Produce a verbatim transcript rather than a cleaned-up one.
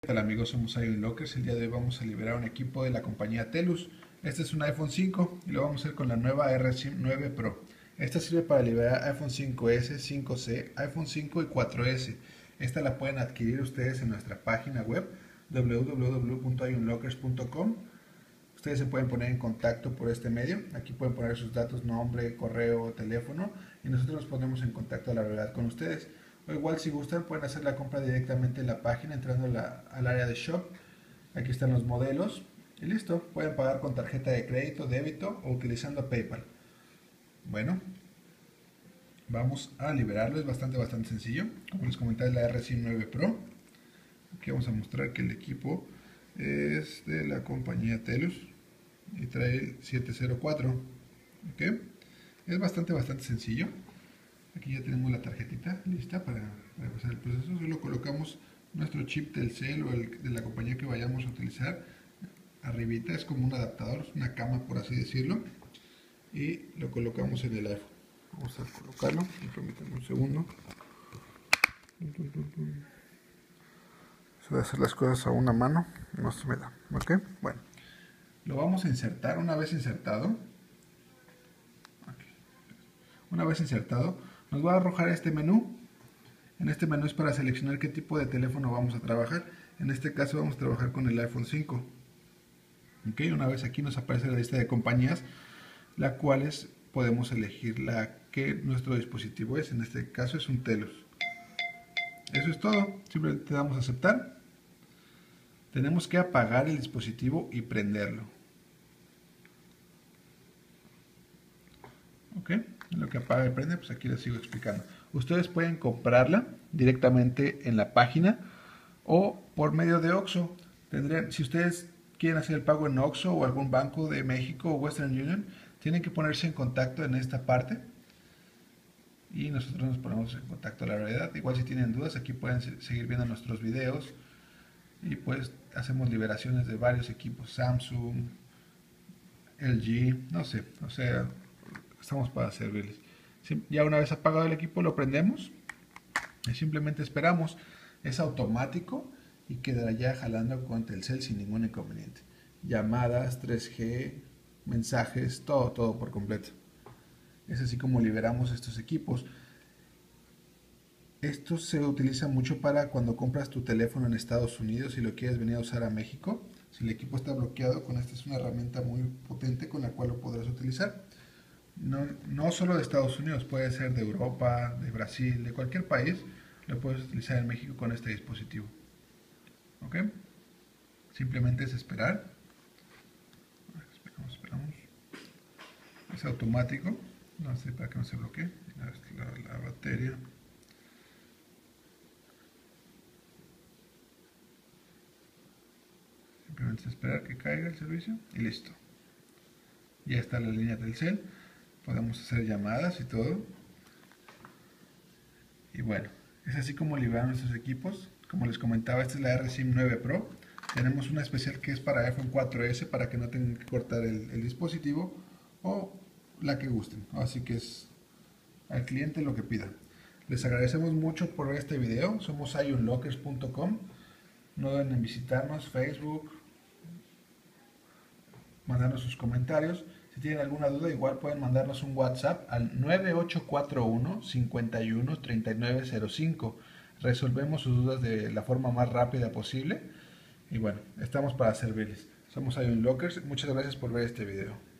Hola amigos, somos iOn Lockers. El día de hoy vamos a liberar un equipo de la compañía Telus. Este es un iPhone cinco y lo vamos a hacer con la nueva R SIM nueve Pro. Esta sirve para liberar iPhone cinco ese, cinco ce, iPhone cinco y cuatro ese. Esta la pueden adquirir ustedes en nuestra página web w w w punto ion lockers punto com. Ustedes se pueden poner en contacto por este medio. Aquí pueden poner sus datos, nombre, correo, teléfono, y nosotros nos ponemos en contacto a la verdad con ustedes. O igual, si gustan, pueden hacer la compra directamente en la página entrando la, al área de shop. Aquí están los modelos y listo. Pueden pagar con tarjeta de crédito, débito o utilizando PayPal. Bueno, vamos a liberarlo. Es bastante bastante sencillo. Como les comenté, es la R SIM nueve Pro. Aquí vamos a mostrar que el equipo es de la compañía Telus y trae el siete cero cuatro. ¿Okay? Es bastante bastante sencillo. Aquí ya tenemos la tarjetita lista para, para empezar el proceso. Solo colocamos nuestro chip Telcel o el de la compañía que vayamos a utilizar. Arribita es como un adaptador, una cama por así decirlo. Y lo colocamos en el iPhone. Vamos a colocarlo. Permítanme un segundo. Se va a hacer las cosas a una mano. No se me da. ¿Ok? Bueno. Lo vamos a insertar. Una vez insertado. Una vez insertado. Nos va a arrojar este menú. En este menú es para seleccionar qué tipo de teléfono vamos a trabajar. En este caso vamos a trabajar con el iPhone cinco. Okay, una vez aquí nos aparece la lista de compañías, las cuales podemos elegir la que nuestro dispositivo es. En este caso es un Telus. Eso es todo. Simplemente damos a aceptar. Tenemos que apagar el dispositivo y prenderlo. Ok. En lo que apaga y prende, pues aquí les sigo explicando. Ustedes pueden comprarla directamente en la página o por medio de Oxxo. Tendrían, si ustedes quieren hacer el pago en Oxxo o algún banco de México o Western Union, tienen que ponerse en contacto en esta parte y nosotros nos ponemos en contacto a la realidad. Igual si tienen dudas, aquí pueden seguir viendo nuestros videos y pues hacemos liberaciones de varios equipos, Samsung, L G, no sé, o sea, estamos para servirles. Ya una vez apagado el equipo lo prendemos y simplemente esperamos. Es automático y quedará ya jalando con Telcel sin ningún inconveniente. Llamadas, tres G, mensajes, todo, todo por completo. Es así como liberamos estos equipos. Esto se utiliza mucho para cuando compras tu teléfono en Estados Unidos y lo quieres venir a usar a México. Si el equipo está bloqueado, con esta es una herramienta muy potente con la cual lo podrás utilizar. No, no solo de Estados Unidos, puede ser de Europa, de Brasil, de cualquier país, lo puedes utilizar en México con este dispositivo. ¿Ok? Simplemente es esperar. Esperamos, esperamos. Es automático. No sé para que no se bloquee. La, la, la batería. Simplemente es esperar que caiga el servicio y listo. Ya está la línea Telcel. Podemos hacer llamadas y todo. Y bueno, es así como liberar nuestros equipos. Como les comentaba, esta es la R SIM nueve Pro. Tenemos una especial que es para iPhone cuatro ese, para que no tengan que cortar el, el dispositivo, o la que gusten. Así que es al cliente lo que pida. Les agradecemos mucho por ver este video. Somos ion lockers punto com. No duden en visitarnos, Facebook, mandarnos sus comentarios. Si tienen alguna duda, igual pueden mandarnos un WhatsApp al nueve ocho cuatro uno, cinco uno, tres nueve cero cinco. Resolvemos sus dudas de la forma más rápida posible. Y bueno, estamos para servirles. Somos iOn Lockers. Muchas gracias por ver este video.